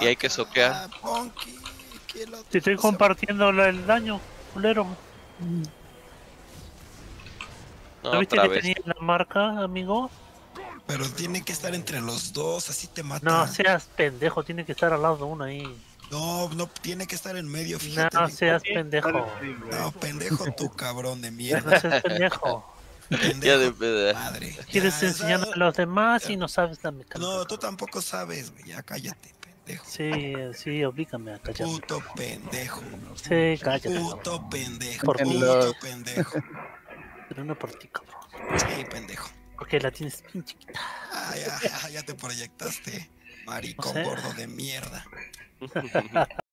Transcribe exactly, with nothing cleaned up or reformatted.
Y hay que soquear. Ah, Ponky, que el otro Te estoy no se- compartiendo lo- el daño, culero. No, ¿No viste otra que vez. tenía la marca, amigo? Pero tiene que estar entre los dos, así te mata. No seas pendejo, tiene que estar al lado de uno ahí. No, no, tiene que estar en medio, fíjate. No bien. seas Sí, pendejo. dale, sí, güey. No, pendejo tú, cabrón de No mierda. seas pendejo. Ya Pendejo, de pedo. madre. Quieres Ya, enseñar esa- a los demás y no sabes la mecánica. No, tú tampoco sabes, güey. Ya cállate, pendejo. Sí, sí, oblígame a callarme. Puto pendejo. Sí, cállate. Puto pendejo. Por mí. Puto pendejo. Pero no por ti, cabrón. Sí, pendejo. Porque la tienes bien chiquita. Ah, ya, ya, ya te proyectaste. Maricón No sé. gordo de mierda.